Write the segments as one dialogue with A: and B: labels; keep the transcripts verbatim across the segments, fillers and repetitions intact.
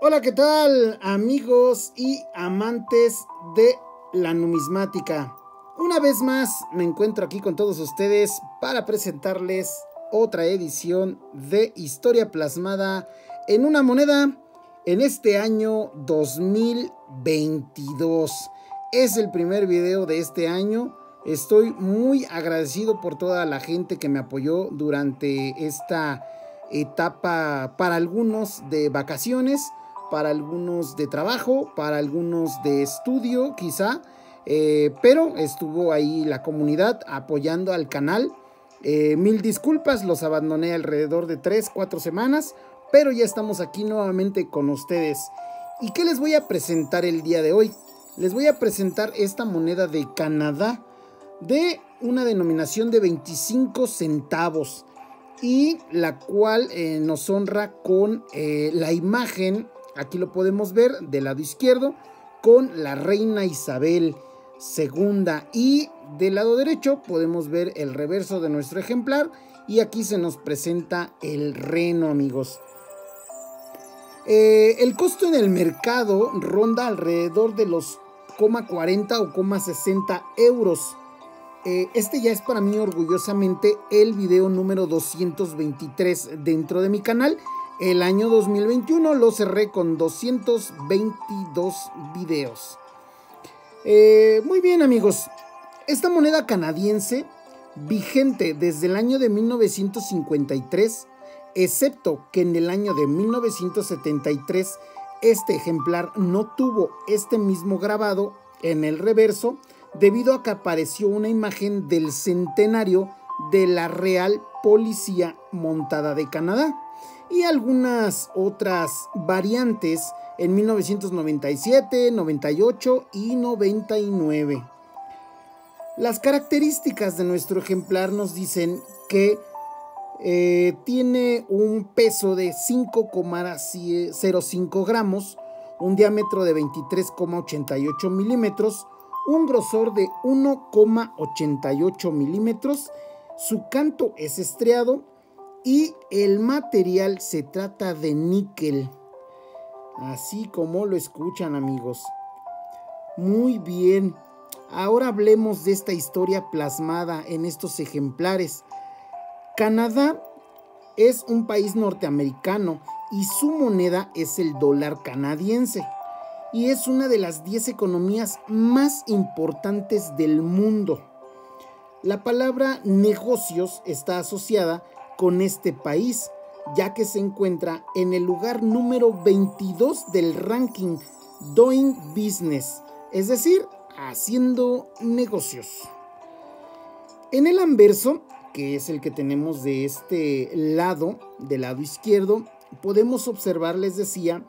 A: Hola, ¿qué tal, amigos y amantes de la numismática? Una vez más me encuentro aquí con todos ustedes para presentarles otra edición de Historia Plasmada en una moneda en este año dos mil veintidós. Es el primer video de este año. Estoy muy agradecido por toda la gente que me apoyó durante esta etapa, para algunos de vacaciones, para algunos de trabajo, para algunos de estudio quizá, eh, pero estuvo ahí la comunidad apoyando al canal. Eh, mil disculpas, los abandoné alrededor de tres, cuatro semanas, pero ya estamos aquí nuevamente con ustedes. ¿Y qué les voy a presentar el día de hoy? Les voy a presentar esta moneda de Canadá de una denominación de veinticinco centavos y la cual eh, nos honra con eh, la imagen, aquí lo podemos ver del lado izquierdo, con la reina Isabel segunda, y del lado derecho podemos ver el reverso de nuestro ejemplar, y aquí se nos presenta el reno, amigos. Eh, el costo en el mercado ronda alrededor de los cuarenta o sesenta euros. Eh, este ya es para mí orgullosamente el video número doscientos veintitrés dentro de mi canal. El año dos mil veintiuno lo cerré con doscientos veintidós videos. Eh, muy bien, amigos, esta moneda canadiense, vigente desde el año de mil novecientos cincuenta y tres, excepto que en el año de mil novecientos setenta y tres este ejemplar no tuvo este mismo grabado en el reverso, debido a que apareció una imagen del centenario de la Real Policía Montada de Canadá y algunas otras variantes en mil novecientos noventa y siete, noventa y ocho y noventa y nueve. Las características de nuestro ejemplar nos dicen que eh, tiene un peso de cinco coma cero cinco gramos, un diámetro de veintitrés coma ochenta y ocho milímetros, un grosor de uno coma ochenta y ocho milímetros, su canto es estriado y el material se trata de níquel, así como lo escuchan, amigos. Muy bien, ahora hablemos de esta historia plasmada en estos ejemplares. Canadá es un país norteamericano y su moneda es el dólar canadiense, y es una de las diez economías más importantes del mundo. La palabra negocios está asociada con este país, ya que se encuentra en el lugar número veintidós del ranking Doing Business, es decir, haciendo negocios. En el anverso, que es el que tenemos de este lado, del lado izquierdo, podemos observar, les decía,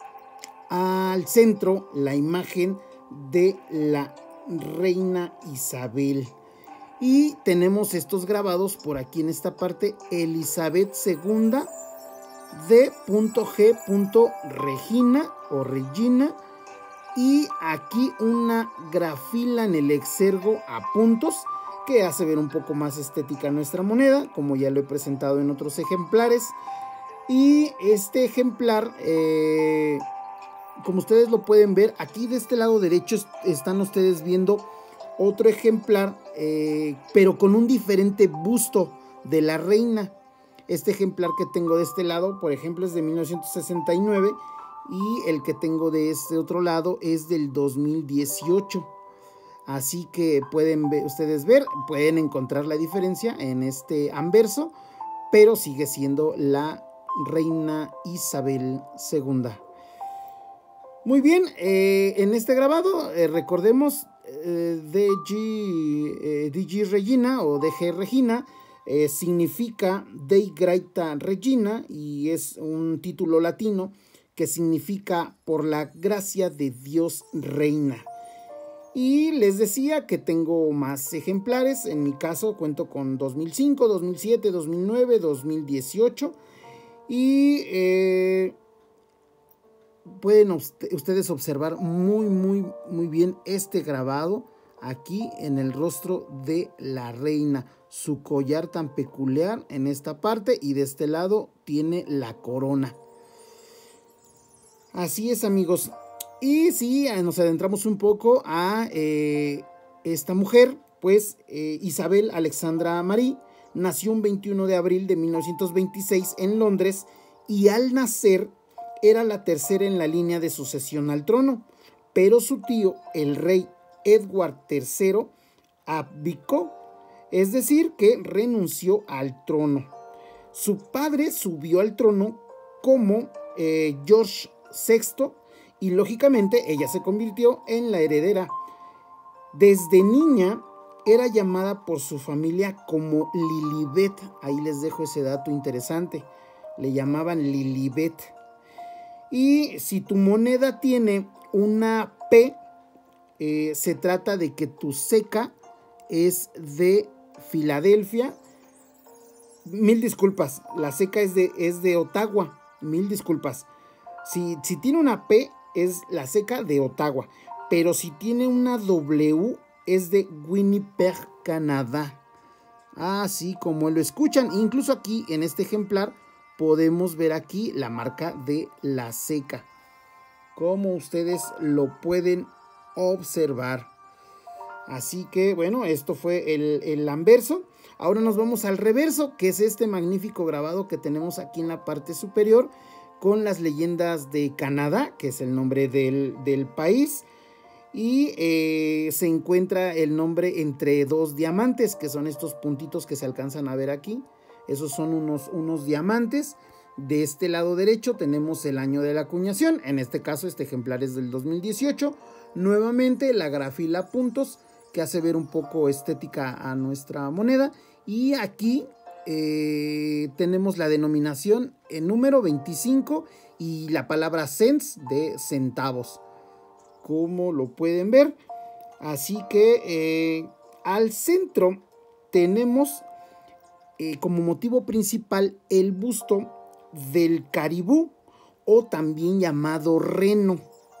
A: al centro la imagen de la reina Isabel, y tenemos estos grabados por aquí en esta parte: Elizabeth segunda, D G Regina o Regina, y aquí una grafila en el exergo a puntos que hace ver un poco más estética nuestra moneda, como ya lo he presentado en otros ejemplares. Y este ejemplar, eh, como ustedes lo pueden ver, aquí de este lado derecho están ustedes viendo otro ejemplar, eh, pero con un diferente busto de la reina. Este ejemplar que tengo de este lado, por ejemplo, es de mil novecientos sesenta y nueve, y el que tengo de este otro lado es del dos mil dieciocho. Así que pueden ver, ustedes ver, pueden encontrar la diferencia en este anverso, pero sigue siendo la reina Isabel segunda. Muy bien, eh, en este grabado, eh, recordemos, eh, D G, eh, D G Regina o D G Regina eh, significa Dei Gratia Regina, y es un título latino que significa por la gracia de Dios reina. Y les decía que tengo más ejemplares. En mi caso cuento con dos mil cinco, dos mil siete, dos mil nueve, dos mil dieciocho, y eh, pueden ustedes observar muy muy muy bien este grabado aquí en el rostro de la reina, su collar tan peculiar en esta parte, y de este lado tiene la corona. Así es, amigos. Y sí, nos adentramos un poco a eh, esta mujer, pues eh, Isabel Alexandra Marie nació un veintiuno de abril de mil novecientos veintiséis en Londres y al nacer era la tercera en la línea de sucesión al trono, pero su tío, el rey Edward tercero, abdicó, es decir, que renunció al trono. Su padre subió al trono como eh, George sexto y lógicamente ella se convirtió en la heredera. Desde niña era llamada por su familia como Lilibet. Ahí les dejo ese dato interesante. Le llamaban Lilibet. Y si tu moneda tiene una P, eh, se trata de que tu ceca es de Filadelfia. Mil disculpas, la ceca es de, es de Ottawa. Mil disculpas. Si, si tiene una P, es la ceca de Ottawa. Pero si tiene una W, es de Winnipeg, Canadá. Así como lo escuchan. Incluso aquí, en este ejemplar, podemos ver aquí la marca de la ceca. Como ustedes lo pueden observar. Así que, bueno, esto fue el, el anverso. Ahora nos vamos al reverso, que es este magnífico grabado que tenemos aquí en la parte superior, con las leyendas de Canadá, que es el nombre del, del país. Y eh, se encuentra el nombre entre dos diamantes, que son estos puntitos que se alcanzan a ver aquí. Esos son unos, unos diamantes. De este lado derecho tenemos el año de la acuñación. En este caso, este ejemplar es del dos mil dieciocho. Nuevamente la grafila puntos, que hace ver un poco estética a nuestra moneda. Y aquí eh, tenemos la denominación en número veinticinco y la palabra cents de centavos, como lo pueden ver. Así que eh, al centro tenemos eh, como motivo principal el busto del caribú, o también llamado reno.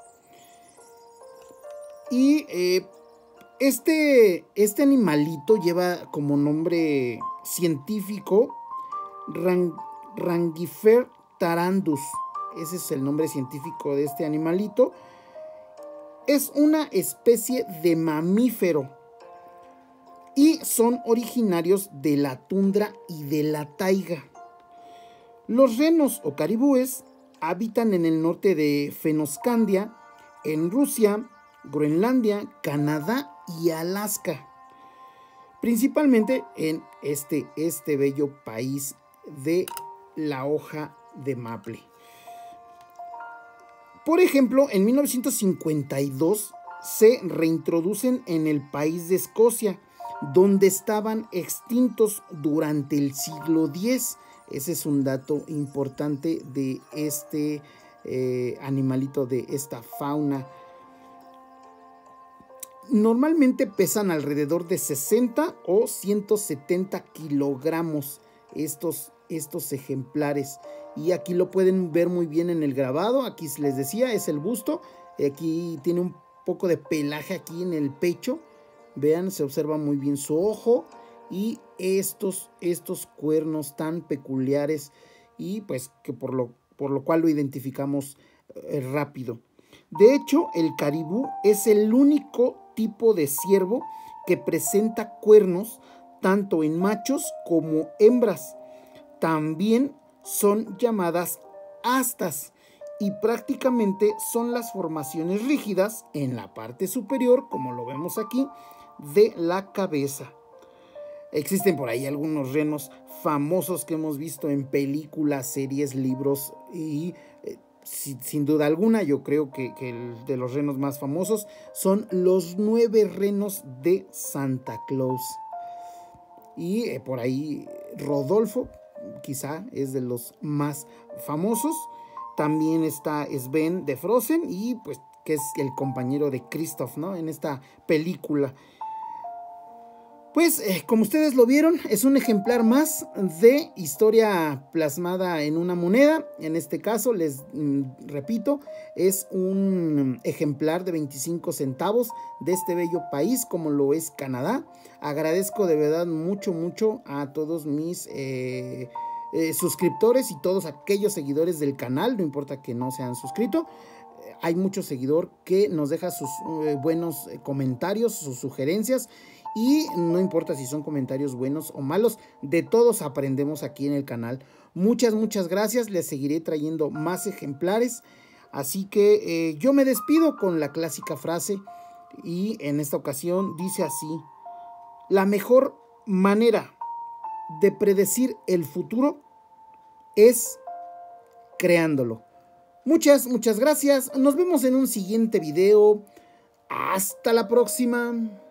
A: Y eh, este, este animalito lleva como nombre científico Rang, Rangifer tarandus. Ese es el nombre científico de este animalito. Es una especie de mamífero y son originarios de la tundra y de la taiga. Los renos o caribúes habitan en el norte de Fennoscandia, en Rusia, Groenlandia, Canadá y Alaska, principalmente en este, este bello país de la hoja de maple. Por ejemplo, en mil novecientos cincuenta y dos se reintroducen en el país de Escocia, donde estaban extintos durante el siglo diez. Ese es un dato importante de este eh, animalito, de esta fauna. Normalmente pesan alrededor de sesenta o ciento setenta kilogramos estos, estos ejemplares. Y aquí lo pueden ver muy bien en el grabado. Aquí les decía, es el busto. Aquí tiene un poco de pelaje aquí en el pecho. Vean, se observa muy bien su ojo y estos, estos cuernos tan peculiares, y pues que por lo, por lo cual lo identificamos eh, rápido. De hecho, el caribú es el único tipo de ciervo que presenta cuernos tanto en machos como hembras. También son llamadas astas y prácticamente son las formaciones rígidas en la parte superior, como lo vemos aquí, de la cabeza. Existen por ahí algunos renos famosos que hemos visto en películas, series, libros y eh, sin, sin duda alguna yo creo que, que el de los renos más famosos son los nueve renos de Santa Claus. Y eh, por ahí Rodolfo quizá es de los más famosos. También está Sven de Frozen, y pues que es el compañero de Kristoff, ¿no?, en esta película. Pues eh, como ustedes lo vieron, es un ejemplar más de historia plasmada en una moneda. En este caso, les mm, repito, es un ejemplar de veinticinco centavos de este bello país como lo es Canadá. Agradezco de verdad mucho, mucho a todos mis eh, eh, suscriptores y todos aquellos seguidores del canal, no importa que no se han suscrito. Eh, hay mucho seguidor que nos deja sus eh, buenos eh, comentarios, sus sugerencias, y no importa si son comentarios buenos o malos, de todos aprendemos aquí en el canal. Muchas, muchas gracias, les seguiré trayendo más ejemplares. Así que eh, yo me despido con la clásica frase, y en esta ocasión dice así: la mejor manera de predecir el futuro es creándolo. Muchas, muchas gracias. Nos vemos en un siguiente video. Hasta la próxima.